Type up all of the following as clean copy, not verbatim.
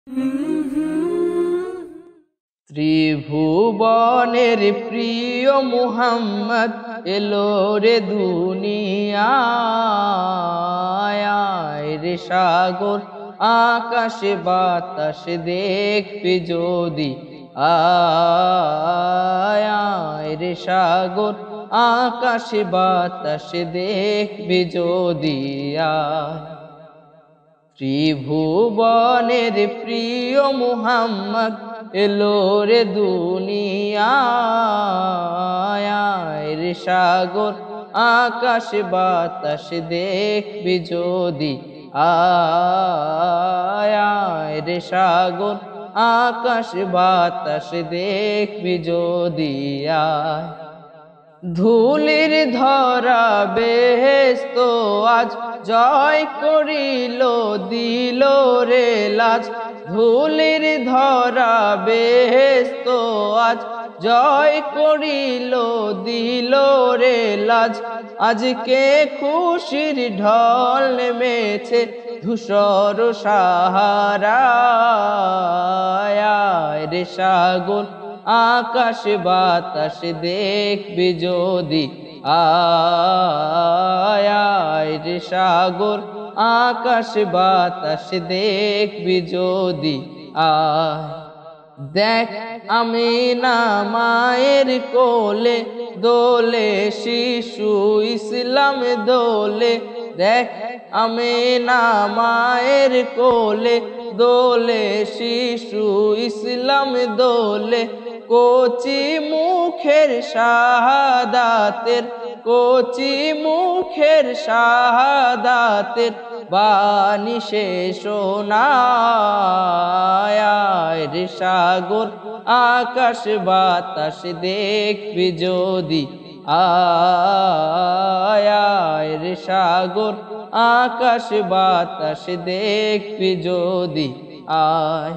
ত্রিভুবনের প্রিয় মুহাম্মদ এলো রে দুনিয়ায় রে সাগর আকাশ বাতাস দেখবি যদি আয় রে সাগর আকাশ বাতাস দেখবি যদি আয় ত্রিভুবনের প্রিয় মুহাম্মদ এলো রে দুনিয়ায় রে সাগর আকাশ বাতাস দেখবি যদি আয় রে সাগর আকাশ বাতাস দেখবি যদি আয় ধুলির ধরা বেহেশত আজ জয় করিল দিল রে লাজ ধুলির ধরা বেহেশত আজ জয় করিল দিল রে লাজ আজকে খুশির ঢল নেমেছে ধূসর সাহারায় রে সাগর আকাশ বাতাস দেখবি যদি আয় রে সাগর আকাশ বাতাস দেখবি যদি আয় দেখ আমি না মায়ের কোলে দোলে শিশু ইসলাম দোলে দেখ আমি না মায়ের কোলে দোলে শিশু ইসলাম দোলে কোচি মুখের শাহাদাতের কোচি মুখের শাহাদাতের বাণী শেষ শোনায় রে সাগর আকাশ বাতাস দেখবি যদি আয় রে সাগর আকাশ বাতাস দেখবি যদি আয়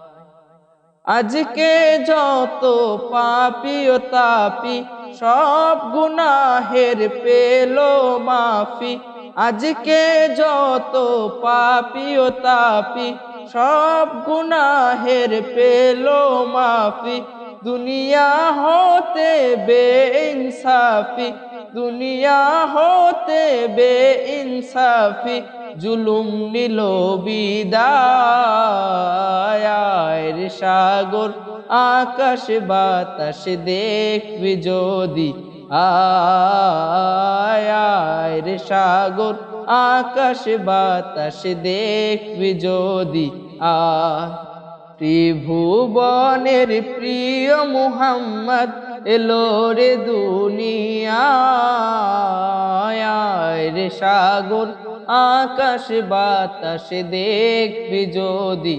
আজকে যত পাপী ও তাপী সব গুনাহের পেলো মাফি আজকে যত পাপী ও তাপী সব গুনাহের পেলো মাফি দুনিয়া হতে বেইনসাফি দুনিয়া হতে বেইনসাফি জুলুম নিল বিদায় রে সাগর আকাশ বাতাস দেখবি যদি আয় রে সাগর আকাশ বাতাস দেখবি যদি আয় ত্রিভুবনের প্রিয় মুহাম্মদ এলো রে দুনিয়ায় রে সাগর আকাশ বাতাস দেখবি যদি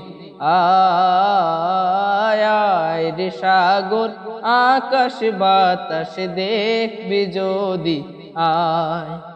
আয় রে সাগর আকাশ বাতাস দেখবি যদি আয়